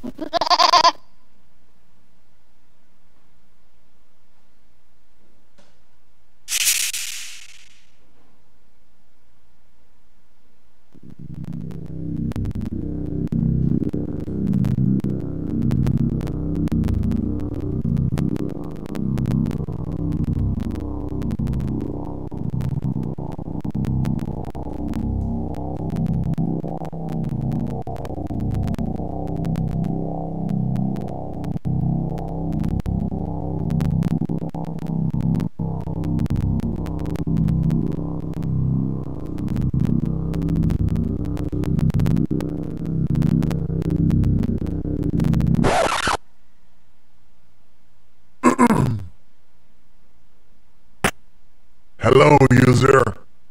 Hello, user.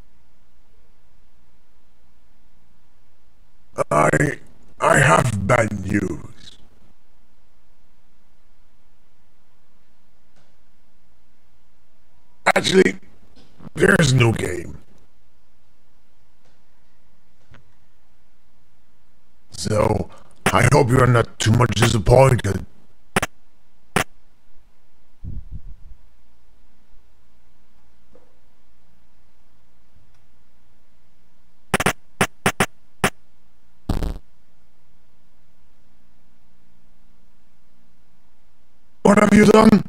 I have bad news. Actually, there's no game. So, I hope you're not too much disappointed. What have you done?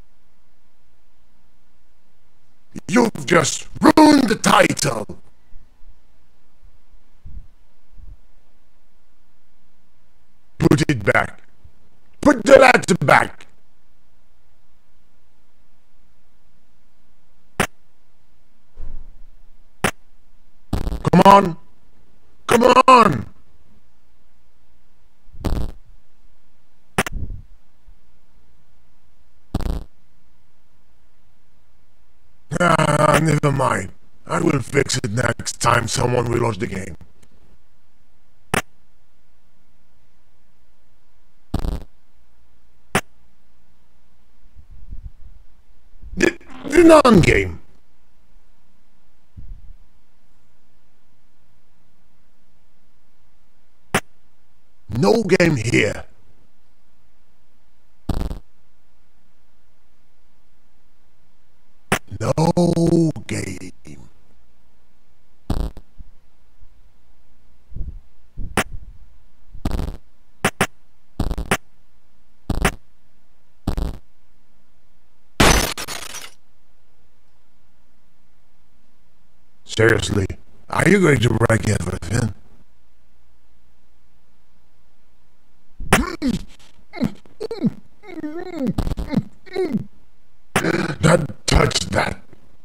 You've just ruined the title. Put it back. Put the letter back. Come on. Come on. Never mind. I will fix it next time someone reloads the game. The non-game. No game here. No game. Seriously, are you going to break everything? Not touch that.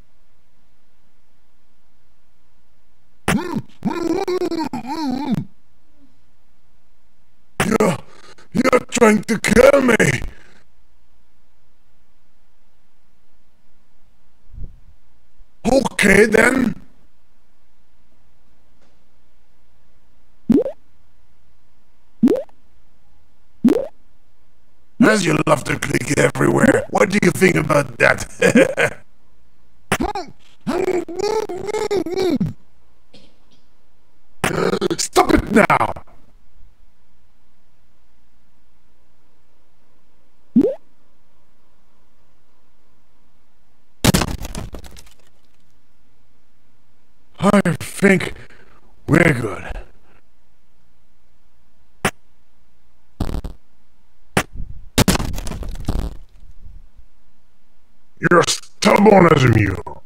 You're trying to kill me. Okay then. As you love to click everywhere, what do you think about that? Stop it now! I think we're good. You're stubborn as a mule.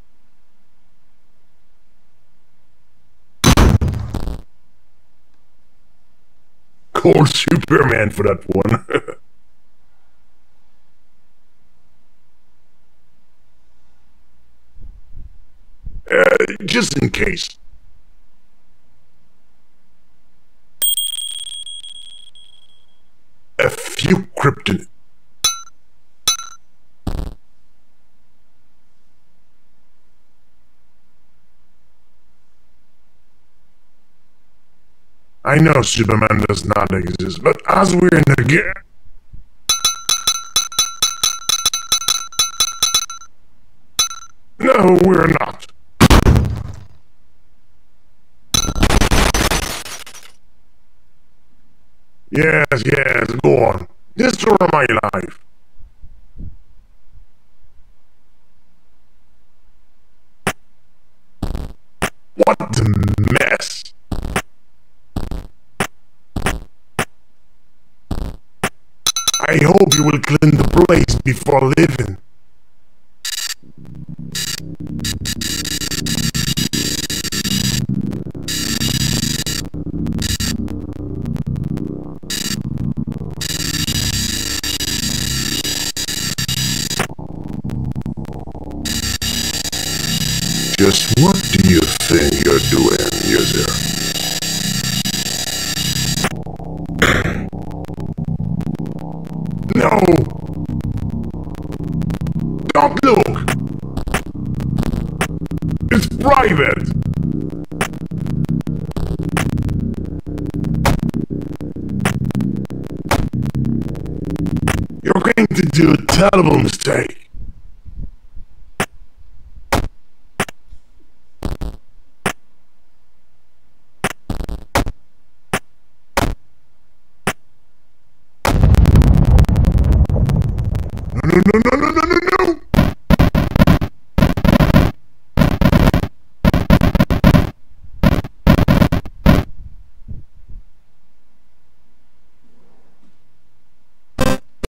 Call Superman for that one. Just in case. A few kryptonite. I know Superman does not exist, but as we're in the game... No, we're not. Yes, yes, go on. Destroy my life. What a mess. I hope you will clean the place before leaving. Just what do you think you're doing, user? No! Don't look! It's private! You're going to do a terrible mistake. No, no, no,